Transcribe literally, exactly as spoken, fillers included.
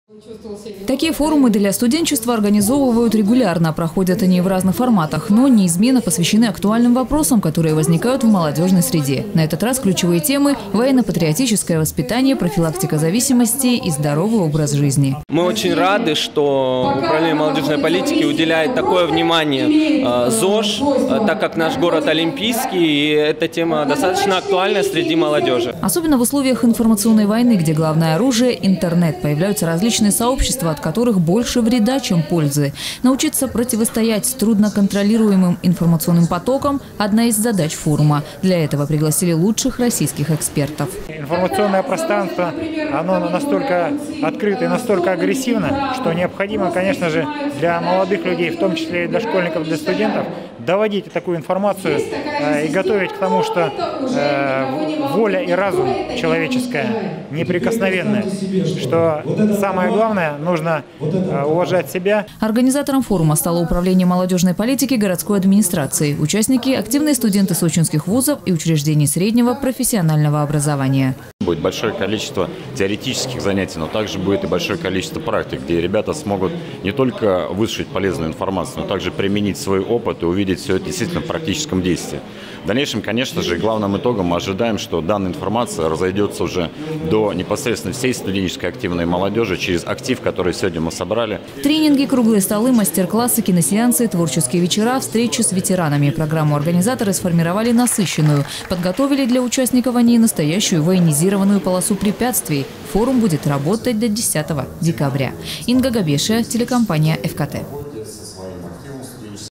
Такие форумы для студенчества организовывают регулярно. Проходят они в разных форматах, но неизменно посвящены актуальным вопросам, которые возникают в молодежной среде. На этот раз ключевые темы – военно-патриотическое воспитание, профилактика зависимости и здоровый образ жизни. Мы очень рады, что Управление молодежной политики уделяет такое внимание ЗОЖ, так как наш город олимпийский, и эта тема достаточно актуальна среди молодежи. Особенно в условиях информационной войны, где главное оружие – интернет, появляются различные сообщества, от которых больше вреда, чем пользы. Научиться противостоять трудно контролируемым информационным потокам – одна из задач форума. Для этого пригласили лучших российских экспертов. Информационное пространство, оно настолько открыто и настолько агрессивно, что необходимо, конечно же, для молодых людей, в том числе и для школьников, для студентов, доводить такую информацию э, и готовить к тому, что э, воля и разум человеческая неприкосновенная, что самое главное, нужно э, уважать себя. Организатором форума стало Управление молодежной политики городской администрации. Участники – активные студенты сочинских вузов и учреждений среднего профессионального образования. Будет большое количество теоретических занятий, но также будет и большое количество практик, где ребята смогут не только высшить полезную информацию, но также применить свой опыт и увидеть все это действительно в практическом действии. В дальнейшем, конечно же, главным итогом мы ожидаем, что данная информация разойдется уже до непосредственно всей студенческой активной молодежи через актив, который сегодня мы собрали. Тренинги, круглые столы, мастер-классы, киносеансы, творческие вечера, встречи с ветеранами. Программу организаторы сформировали насыщенную. Подготовили для участников они настоящую военизированную полосу препятствий. Форум будет работать до десятого декабря. Инга Габешия, телекомпания ФКТ.